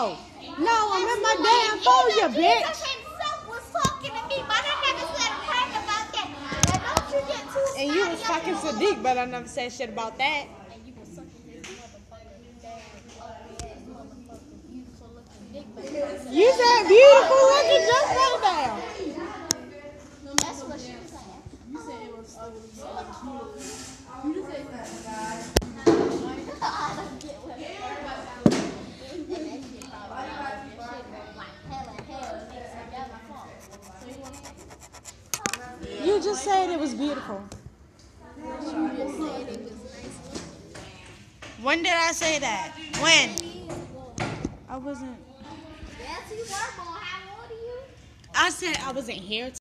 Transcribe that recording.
No, I'm in my damn phone, you bitch. And you was fucking Sadiq, but I never said shit about that. You said beautiful looking just right now. That's what she was saying. You said it was beautiful. You just said that. You just said it was beautiful. When did I say that? When? I wasn't. Yes, you were, boy. How old are you? I said I wasn't here.